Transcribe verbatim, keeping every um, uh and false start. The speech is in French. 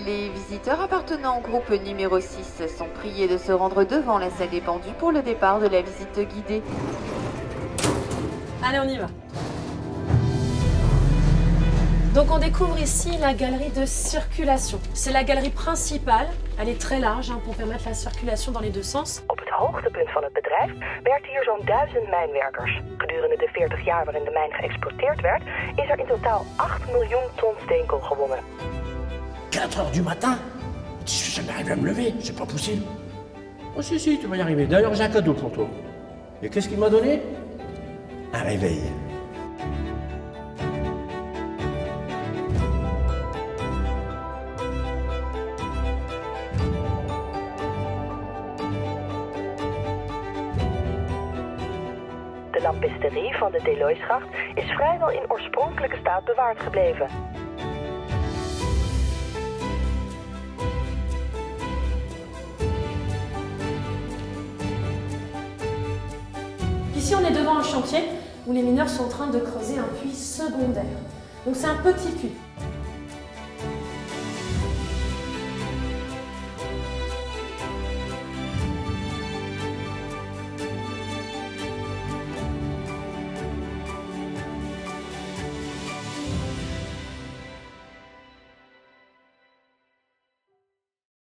Les visiteurs appartenant au groupe numéro six sont priés de se rendre devant la salle des pendus pour le départ de la visite guidée. Allez, on y va. Donc on découvre ici la galerie de circulation. C'est la galerie principale. Elle est très large hein, pour permettre la circulation dans les deux sens. Op het hoogtepunt van het bedrijf werkten hier zo'n duizend mijnwerkers. Gedurende de veertig jaar waarin de mijn geëxploiteerd werd, is er in totaal acht miljoen ton steenkool gewonnen. quatre heures du matin? Je vais jamais arriver à me lever, c'est pas possible. Oh si, si, tu vas y arriver. D'ailleurs, j'ai un cadeau pour toi. Et qu'est-ce qu'il m'a donné? Un réveil. De lampisterie van de Deloysgracht is vrijwel in oorspronkelijke staat bewaard gebleven. Ici, on est devant un chantier où les mineurs sont en train de creuser un puits secondaire. Donc c'est un petit puits.